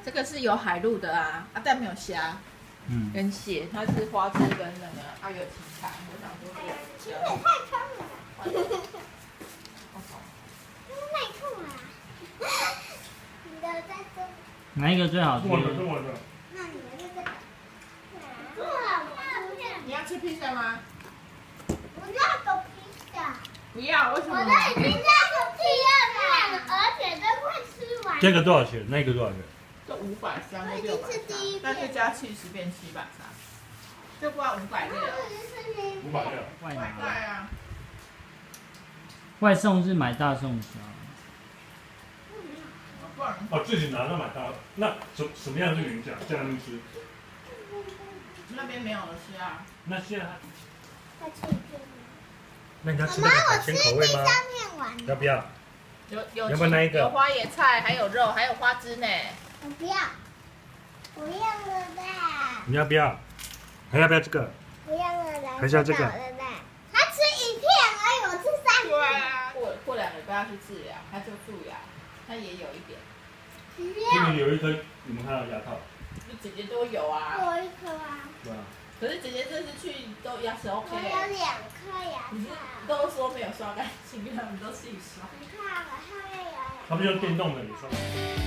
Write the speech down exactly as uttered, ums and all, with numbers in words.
这个是有海陆的啊，啊但没有虾，嗯，跟蟹，它是花枝跟那个啊有芹菜，我想说这个。 芹菜太痛了。太痛了。你的在这。 哪一个最好吃？ 我的，是我的。 那你的是这个。 你要吃披萨吗？ 不要做披萨。 不要，为什么？ 我都已经在做第二了，而且都快吃完。 这个多少钱？那个多少钱？ 这五百三跟六百三，但是加七十变七百三，这不要五百六。 五百六。 外拿。 对啊。 外送是买大送小。 哦，自己拿那买大，那什什么样是云饺？这样吃？ 那边没有了虾。 那现在。 再吃一片。 那你要吃妈妈， 那个海我吃鲜口味吗？ 第三片完了。 要不要？ 有有要不要那一个？ 有花椰菜，还有肉，还有花枝呢。 我不要，不要了啦。 你要不要？还要不要这个？ 不要了啦。 还是要这个？ 他吃一片而已，我吃三片。 对啊，过过两个礼拜要去治疗，他就蛀牙，他也有一点。 这里有一颗，你们看到牙套？ 姐姐都有啊。 我一颗啊。 对啊。 可是姐姐这次去都牙齿 OK。 我有两颗牙套。 都说没有刷干净，他们都自己刷。 你看我后面有。 他们用电动的，你刷。